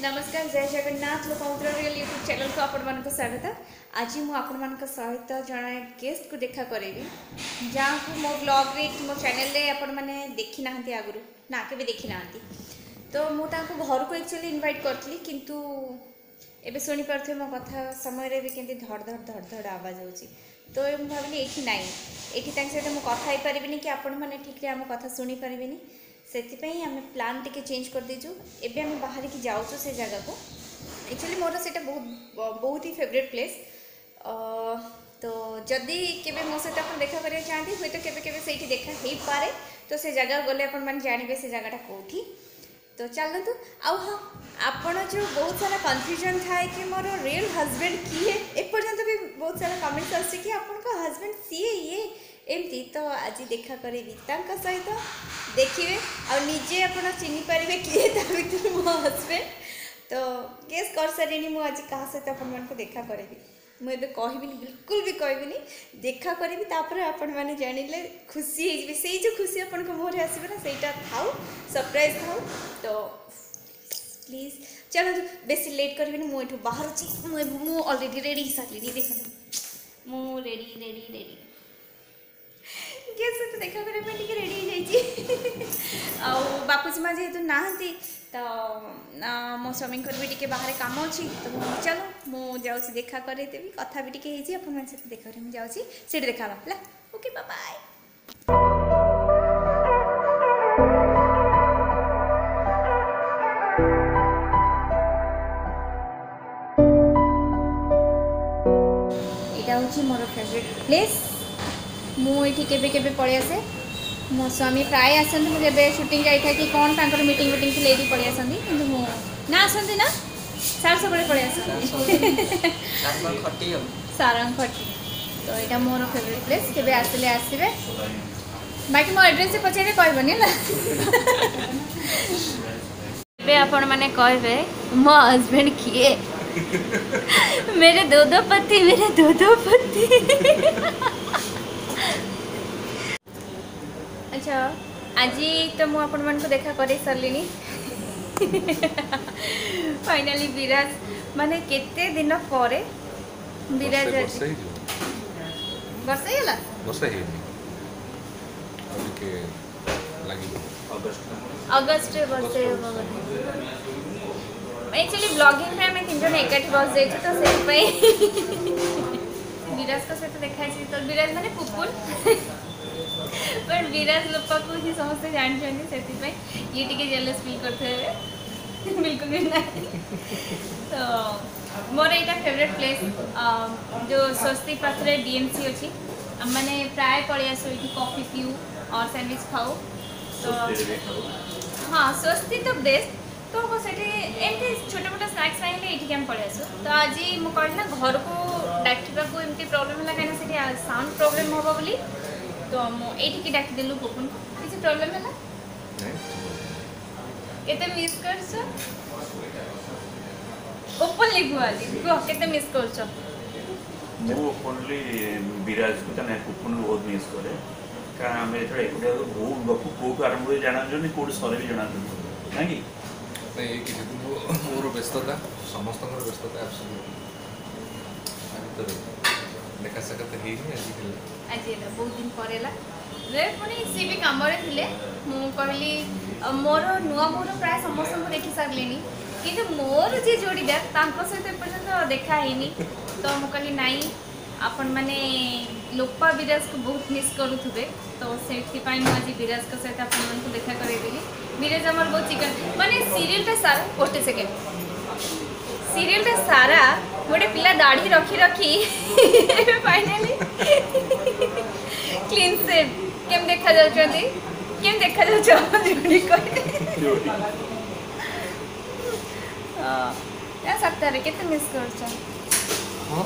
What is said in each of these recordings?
नमस्कार जय Jagannath Lokmantra real YouTube channel को आपण मान स्वागत। आज मु आपण मान सहित जड़े गेस्ट को देखा करेबी जहाँ को मो ब्लॉग रे मो चैनल रे आपण माने देखी नाहंती आगुरु ना के देखी नाहंती तो मु तांको घर को एक्चुअली इनवाइट करथली किंतु एबे सुनी परथे मो कथा समय रे भी केंती धड़ धड़ धड़ धड़ आवाज होची तो मु भाबली एठी नाही एठी तांक सहित मु कथा हे परिबिनी कि आपण माने ठीक रे हम कथा सुनी परिबिनी से आम प्लान टी चेंज कर दीचु एबे आम बाहर की जाऊँ से जगह को एक्चुअली मोर से बहुत ही फेवरेट प्लेस तो जदि केबे मो सहित आप देखा करिया चाहती हुए तो केबे केबे सेठी देखा हो पारे तो से जगह गले अपन माने जानबे से जगहटा कोठी तो चलतु आउ हाँ आपण जो बहुत सारा कन्फ्यूजन थाए कि मोर रियल हस्बैंड किए एपर्यंत भी बहुत सारा कमेंट्स आसे कि आपन का हस्बैंड सीए ये एमती तो आज देखा करी सहित देखिए और निजे आप चिन्ह पारे किए भर मो हस्बैंड तो केस कर सारे मुझे आज क्या सहित आपको देखा करी मुझे कहबी बिल्कुल भी कहबी देखा करी आपण मैंने जानिले खुशी से जो खुशी आपन मुहर आसवे ना सहीटा थाउ सरप्राइज थाउ तो प्लीज चलो बेसी लेट करी मुझे बाहर मु ऑलरेडी रेडी सारी देख मु रेडी रेडी रेडी गेस्ट तो देखा करने रेडी हो बापूजी माँ जेहेतु नहांती तो मो स्वामी भी टे बाहर काम अच्छी तो चलो मुझे जाऊँगी देखा करदेवी कथा भी टे आप देखा मुझे से देखा है ओके बाय यहाँ हूँ मोर फेवरेट प्लेस मुझे केबे पड़े आसे मो स्वामी प्राय आसते मुझे शूटिंग जाए कि कौन तांकर मीटिंग वीटिंग थी ये पड़े आसती कि ना आसती ना सार सब पड़े आस सारंग खटी तो यहाँ मोर फेवरेट प्लेस केबे आसले आसबे बाकी मो एड्रेस से पचारे कहबनी ना आपण मैंने कहे मो हस्बैंड किए मेरे दो पति अच्छा आज तो मुझे आपण मान को देखा कर सारे फाइनाली विराज माने केते दिन पर विराज वर्षा हैला अगस्त वर्षे एक्चुअली ब्लॉगिंग में आम तीन जन एकाठी बस जाइए तो से विराज का सहित देखा तो विराज माने पुपुन पर विराज लोपा को ही समस्ते जानते से ये टी जेलस फील करते बिल्कुल भी ना तो मोर यहाँ फेवरेट प्लेस जो स्वस्ति पाखे डीएमसी अच्छी मैंने प्राय पड़े आसो ये कॉफी पीऊ और सैंडविच खाऊ तो हाँ स्वस्ति तो बेस्ट तो एमती छोटे मोटे स्नाक्स चाहिए ये आम पड़े आसो तो आज मुझे कहली ना घर को डाक्टर को एमती प्रोब्लेम है कहीं साउंड प्रोब्लेम हम बोली तो ये डाकिदेलु पुपुन को किसी प्रोब्लेम है केते मिस करछ ओपनली गुआली को केते मिस करछ मु ओपनली विराज को तने पुपुन बहुत मिस करे कारण हम एथरे एकुडा बहुत गपु को आरंभ रे जाना जनी कोड सरे भी जाना ना कि नहीं कि मोर व्यस्तता समस्त व्यस्तता एब्सोल्युटली देखा सकते ही आज बहुत दिन परेला रे पुणी सी भी काम रे थिले मु कहली मोर नुआ मोर प्राय समस्त को देखि सारलेनी किंतु मोर जे जोड़ीदार तांको सहित पर्यंत देखा हैनी तो मु कहली नाई आपण माने लोपा विराज को बहुत मिस करूथुबे तो सेठी पाई मु आज विराज को सहित आपण मन को देखा करे देली विराज हमर बहुत चिकन माने सीरियल टा सारा पोस्ट सेकेंड सीरियल टा सारा गोटे पिला दाढ़ी रखी रखी फाइनली क्लीन सेव केम देखा जाउछंती केम देखा जाउछ जोड़ी कहते या सप्ताह रे केते मिस करछ हां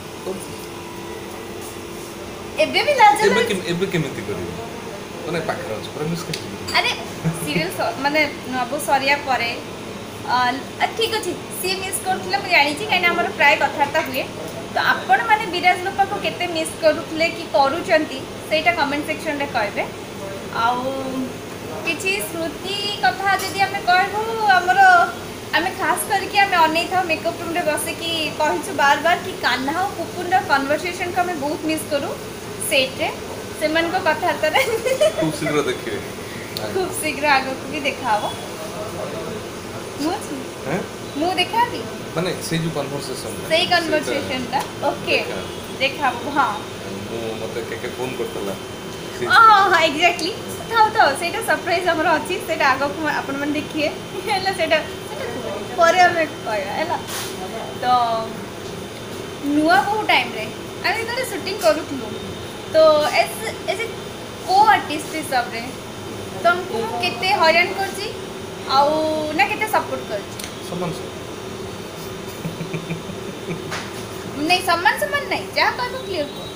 एबे भी लाज एबे केमिति करियो तने पाखर अछि पर मिस कर अरे सीरियल माने नबो सरिया परे ठीक अच्छे सी मिस करुले मुझे जानी कहीं आम प्राय कथबार्ता हुए तो आपण मैंने विराज लोपा को केते मिस करुले कि करूँचा कमेंट सेक्शन रे कहबे आउ किछि स्मृति कथा जदि आम कहबू आमर आमे खास करके आमे अनेक था मेकअप रूम रे बसे कि कहिछु बार बार कि कान्हा और पुपुन रा कन्वर्सेशन को हमें बहुत मिस करू सेट रे से मन को कथा रे खूब शीघ्र देखिए खूब शीघ्र आगो को भी देखाबो हैं मु देखा भी माने से जो कन्वर्सेशन सही कन्वर्सेशन ता ओके देखाबो हां मु मते के फोन करतला हां एग्जैक्टली थाओ सेटा सरप्राइज हमर अछि सेटा आगो को अपन मन देखिए हैला सेटा परे हमें कहया हैला तो नुआ बहु टाइम रे आमे तले शूटिंग करूथलु तो एज ए को आर्टिस्ट हिसाब रे तुमको केते हैरान करछि आउ ना केते सपोर्ट करछि सम्मान से नहीं सम्मान नहीं जा कहबो क्लियर को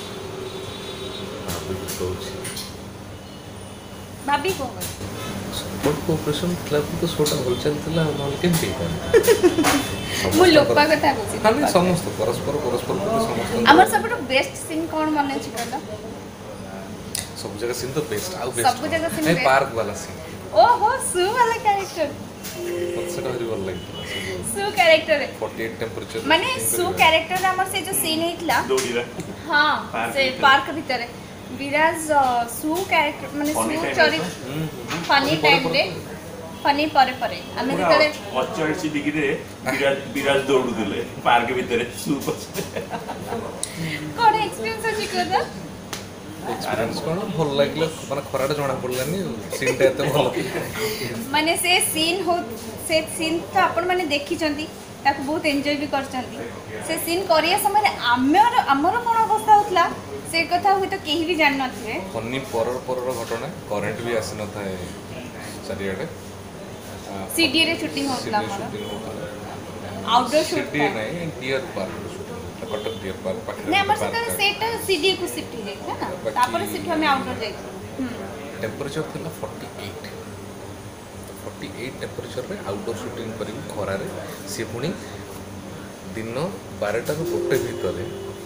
भाभी को सपोर्ट कोऑपरेशन क्लब तो छोटा भल चलतला नल केमती मु लोपा कथा कहछि खाली समस्त परस्पर को समस्त हमर सबरो बेस्ट सीन कोन माने छी कहला सब जगह सीन तो बेस्ट आउ बेस्ट सब जगह सीन है best। पार्क वाला सीन ओहो सु वाला कैरेक्टर मत से हरी वाला लगी सु कैरेक्टर 48 टेंपरेचर माने सु कैरेक्टर हमर से जो सीन हेतला दौड़ीरा हां Park से ଭିତରେ। पार्क भीतर विराज सु कैरेक्टर माने Funny सु time चरी ରେ फनी टाइम रे फनी परे हमें ପୁରା जेतले 48 डिग्री रे विराज दौड़ुले पार्क भितर सु पछे कोन एक्सपीरियंस अछि कोदा एक्सपीरियंस कोन भल लागले माने खराटा जणा पडलानी सीन टा एते भल माने से सीन तो आपण माने देखि चंदी ताको बहुत एंजॉय भी कर चंदी से सीन करिया समय हमर कोन अवस्था होतला से कथा हुई तो केही भी जान नथिए फनी परर घटना करंट भी आसी न थाए चारियाडे सीडी रे शूटिंग होतला हमर आउटडोर शूट सिटी नहीं deer park Cuttack deer park पाखे ने हमर से सेट सीडी को शिफ्ट हो जाइता ना बाकी- तापर शिफ्ट हमें आउटडोर जाइता टेम्परेचर थिला 48 टेम्परेचर रे आउटडोर शूटिंग करी खरा रे से पुणी दिन 12टा ରୁ 1 ଭିତରେ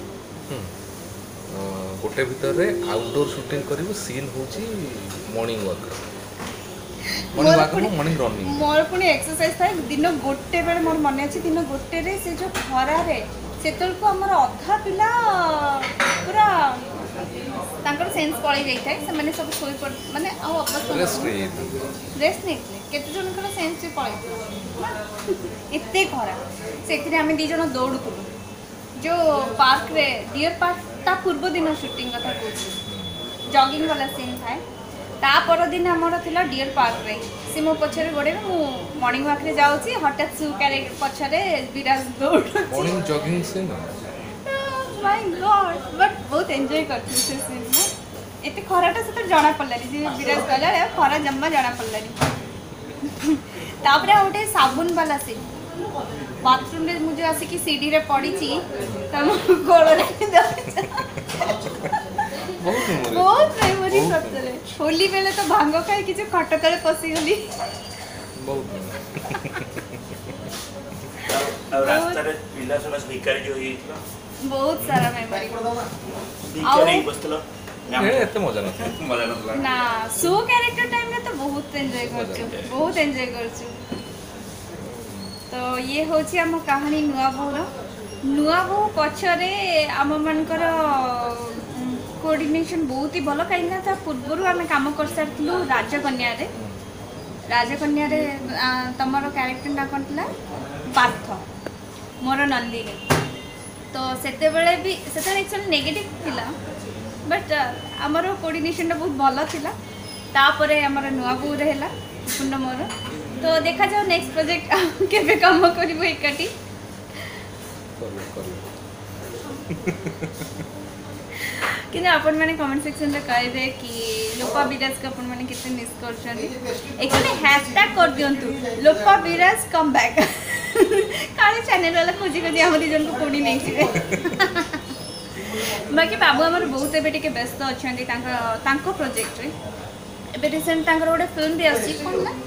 गोटे भितर आउटडोर शूटिंग करू सीन होची मॉर्निंग वॉक मॉर्निंग रनिंग मोर पुणी एक्सरसाइज था दिन गोटे बेले मोर मन अछि दिन गोटे रे से जो खरा रे सेतल को हमर अधा पिला पूरा तांकर सेंस पळै जाई थाय से माने सब सोई पड़ माने आ वापस रेस्ट नहीं रेस्ट नहीं केते जन कर सेंस से पळै एते खरा सेथिरे हमें दी जन दौड़ुतु जो पार्क रे डियर पार्क ता पूर्व दिन शूटिंग कथा कहूँ जॉगिंग वाला सीन थाए ता पर दिन हमर थिला डियर पार्क रे से मो पछरे गोडे मु मॉर्निंग वॉक रे जाउची हठात सु करे पछरे विराज दौड़ मॉर्निंग जॉगिंग से ना माय गॉड बट बहुत एंजॉय करथि से सीन में एते खराटा से तो जाना पड़लानी जे विराज कहला रे खरा जम्मा जाना पड़लानी तापरे ओटे साबुन वाला सीन बाथरूम रे मुझे आसे कि सीडी रे पड़ी छी तम गोड़ रे बहुत मेमोरी सतरे होली बेले तो भांग खाई कि खट तले पसी गली बहुत और रास्ता रे पिला सब भिखारी जो हितला बहुत सारा मेमोरी भिखारी बसतलो एते मजा न मजा नतला ना सो कैरेक्टर टाइम रे तो बहुत एंजॉय करछु बहुत एंजॉय करछु तो ये होची हम कहानी नुआ बहु पछरे आम मानकर कोऑर्डिनेशन बहुत ही भलो काई ना था पूर्वरु हमें काम कर सारथिलु राजकन्या रे तमरो कैरेक्टर ना कोनतला पार्थ मोर नंदिनी तो सेते बेले भी सेते एक्चुअली नेगेटिव थिला बट आमर कोऑर्डिनेशन बहुत भलो थिला तापरे हमर नुआ बहु रहेला पुण्य मोर तो देखा जाओ नेक्स्ट प्रोजेक्ट केबे काम करबो एकटी कि अपन मैंने कमेंट सेक्शन रे कहबे कि लोपा विराज का अपन मैंने कितने मिस करछनी एक्चुअली हैशटैग कर दियंतु लोपा विराज कम बैक काले चैनल वाला खोजी हम दी जन को कोडी नै छिवे बाकी बाबू हमर बहुत एबे टिके व्यस्त अछंती तांको प्रोजेक्ट रे एबे रिसेंट तांकर गोटे फिल्म दे आसी कोन ना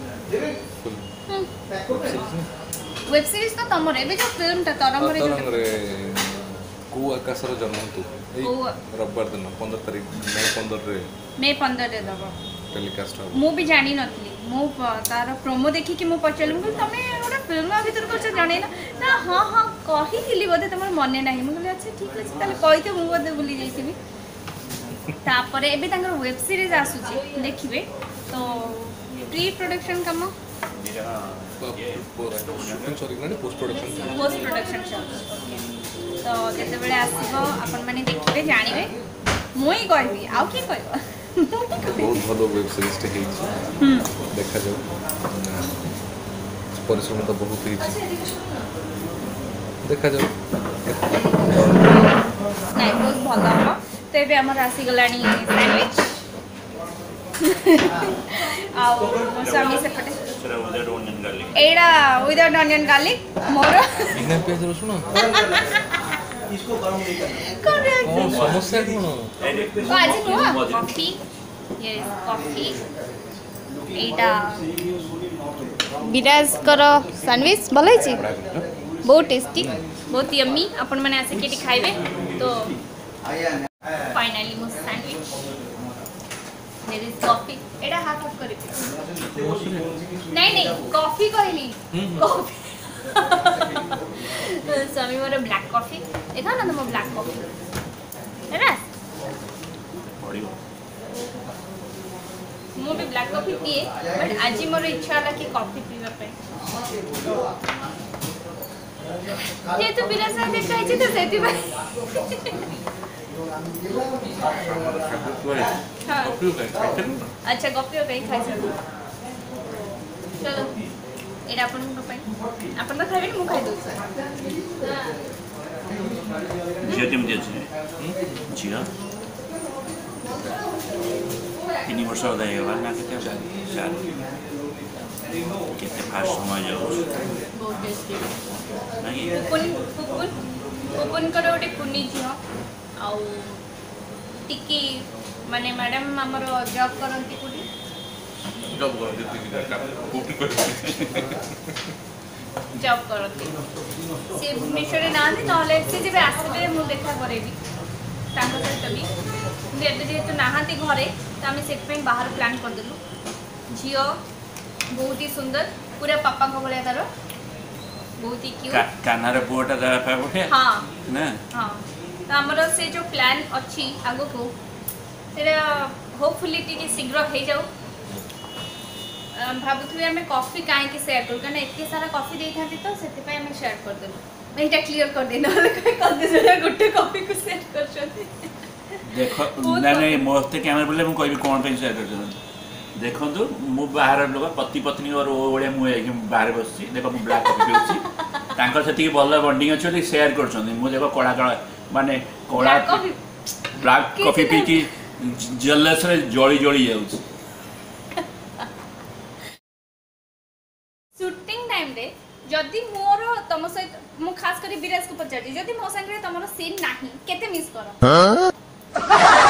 वेब सीरीज तो तमर एबे जो फिल्म ता तरंग रे को आकाशर जन्मंतु रविवार दिन 15 तारीख मई 15 रे दबो टेलीकास्ट मु भी जानी नथली मु तार प्रोमो देखि कि मु पचलु तमे ओडा फिल्म भीतर कुछ जन ना हाँ हाँ कही बोधे तुम मन ना मुझे अच्छा ठीक अच्छे ताले कही मुझे बोधे भूली जाइए तापर एबे वेब सीरीज आसूची देखिए तो pre production cum post production तो जिते आसो आपण मैंने देखिए जानवे मुई कहबी आउ किए कह बहुत भल वेब सीरीज देखा जाऊ परिश्रम तो बहुत देखा जाऊ नहीं बहुत भल हम तो ये आमर आसीगला सैंडविच स्वामी सेपटे एड़ा विदाउट ऑनियन गार्लिक मोर बिना प्याज रसुन कौन समस्या कौन आज नुआ कॉफी यस कॉफी एटा विराज करो सैंडविच भल है बहुत टेस्टी बहुत यम्मी अपन मैंने आसिक खाइबे तो फाइनली मो सैंडविच देयर इज कॉफी एटा हाफ ऑफ करी नहीं नहीं कॉफी कहली कॉफी स्वामी मोर ब्लैक कॉफी देखा ना तुम ब्लैक कॉफी है ना मु भी ब्लैक कॉफी पिए बट आज मोर इच्छा होला कि कॉफी पीवा पे ये तो बिना साथ देखा है तो सेती भाई हाँ अच्छा कॉफी हो गई खाई चलो चलो एटा अपन को पे अपन तो खाइबे मु खाइ दो झियो केमती अच्छे झियो 3 वर्ष होगा ना केते फास्ट समय जाऊ बहुत टेस्टी नहीं कुकुन कर गोटे कुनी झील आउ टिकी माने मैडम आमर जॉब करती कोठी जॉब करती से भुवनेश्वर ना से जब आसबे मु देखा करेबी सहित भी जेहेतु नहांती घरे तो आम से बाहर प्लान करदेलु झील बहुत ही सुंदर पूरा पापा भाया तार बहुत ही क्यूट कानार पुआटा दे पठे हाँ ना हाँ तो आमर से जो प्लान अच्छी आगो को होपफुली टी शीघ्र हो जाऊ भावुथी आम कॉफी कहीं शेयर करूँ क्या एत सारा कॉफी दे था तो से शेयर करदेलु यहाँ क्लीयर कर दे गोटे कॉफी को शेयर कर देख ना नहीं मस्ते कैमरा बोले मुझे कह कौन पे शेयर कर देखु मु बाहर लोक पति पत्नी और भाया मुझे बाहर बस देख मुझे ब्लैक कॉफी पीऊँगी से भल बंडिंग अच्छी शेयर कर देख कड़ा कड़ा माने कड़ा ब्लैक कॉफी पी की जलस जली जली जाऊँ शूटिंग टाइम रे जदि मोर तुम सहित मु खास कर विराज को पचार जदि मो संगे तुम सीन नाही केते मिस कर